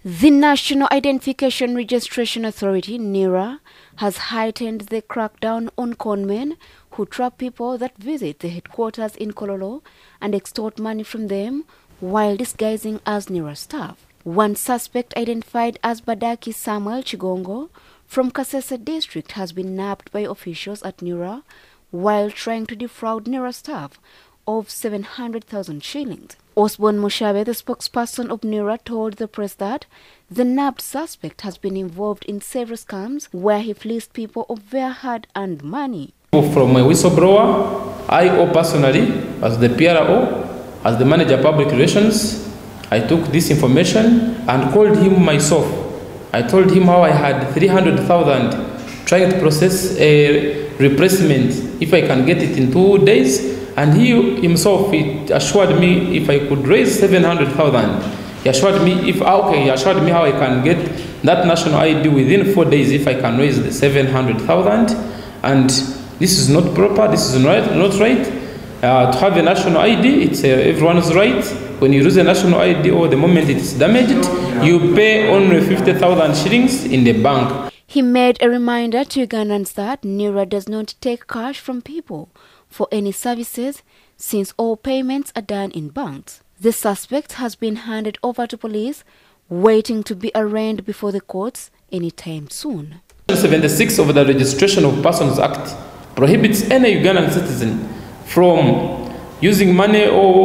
The National Identification Registration Authority, NIRA, has heightened the crackdown on conmen who trap people that visit the headquarters in Kololo and extort money from them while disguising as NIRA staff. One suspect, identified as Badaki Samuel Chigongo from Kasese district, has been nabbed by officials at NIRA while trying to defraud NIRA staff of 700,000 shillings. Osborne Mushabe, the spokesperson of NIRA, told the press that the nabbed suspect has been involved in several scams where he fleeced people of their hard-earned money. From a whistleblower, I personally, as the PRO, as the manager of public relations, I took this information and called him myself. I told him how I had 300,000 trying to process a replacement if I can get it in 2 days. And he himself, he assured me if I could raise 700,000. He assured me he assured me how I can get that national ID within 4 days if I can raise the 700,000. And this is not proper. This is not right. To have a national ID, it's everyone's right. When you lose a national ID or the moment it's damaged, you pay only 50,000 shillings in the bank. He made a reminder to Ugandans that NIRA does not take cash from people for any services, since all payments are done in banks. The suspect has been handed over to police, waiting to be arraigned before the courts anytime soon. 76 of the Registration of Persons Act prohibits any Ugandan citizen from using money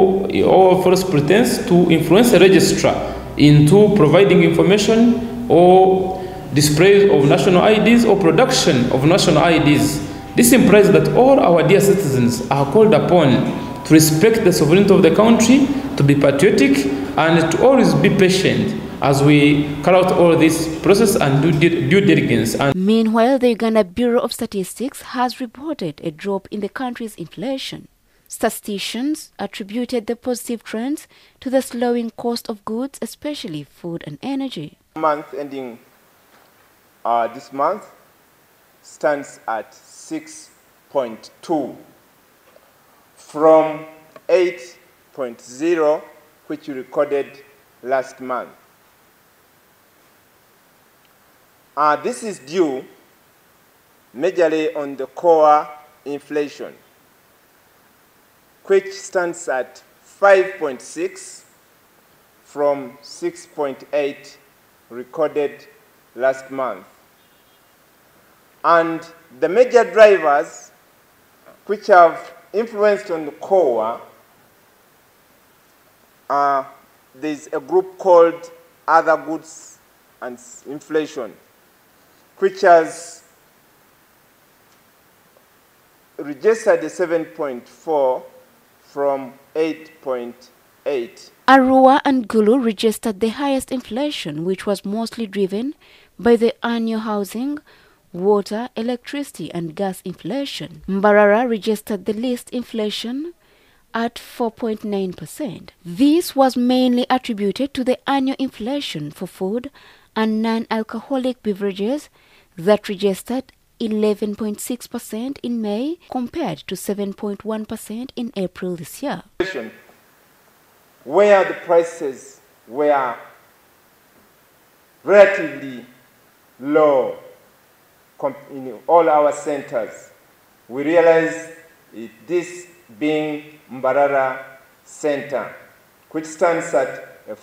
or false pretense to influence a registrar into providing information or display of national IDs or production of national IDs. This implies that all our dear citizens are called upon to respect the sovereignty of the country, to be patriotic, and to always be patient as we carry out all this process and do due diligence. Meanwhile, the Uganda Bureau of Statistics has reported a drop in the country's inflation. Statisticians attributed the positive trends to the slowing cost of goods, especially food and energy. Month ending this month stands at 6.2 from 8.0, which we recorded last month. This is due majorly on the core inflation, which stands at 5.6 from 6.8 recorded last month. And the major drivers which have influenced on the core, there's a group called other goods and inflation, which has registered a 7.4 from 8.8. Arua and Gulu registered the highest inflation, which was mostly driven by the annual housing, water, electricity and gas inflation. Mbarara registered the least inflation at 4.9%. This was mainly attributed to the annual inflation for food and non-alcoholic beverages that registered 11.6% in May compared to 7.1% in April this year. Where the prices were relatively low in all our centers, we realized this being Mbarara Center, which stands at a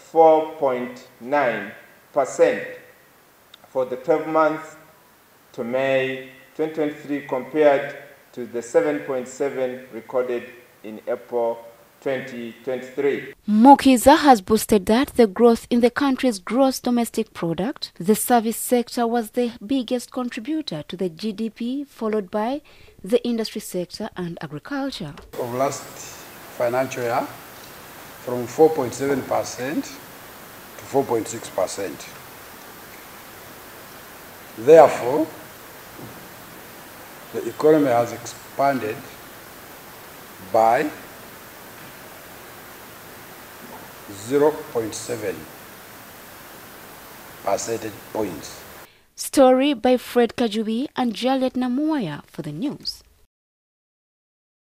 4.9% for the 12 months to May 2023 compared to the 7.7 recorded in April 2023. Mukiza has boasted that the growth in the country's gross domestic product, the service sector was the biggest contributor to the GDP, followed by the industry sector and agriculture. Of last financial year, from 4.7% to 4.6%. Therefore, the economy has expanded by 0.7 percentage points. Story by Fred Kajubi and Juliet Namuaya for the news.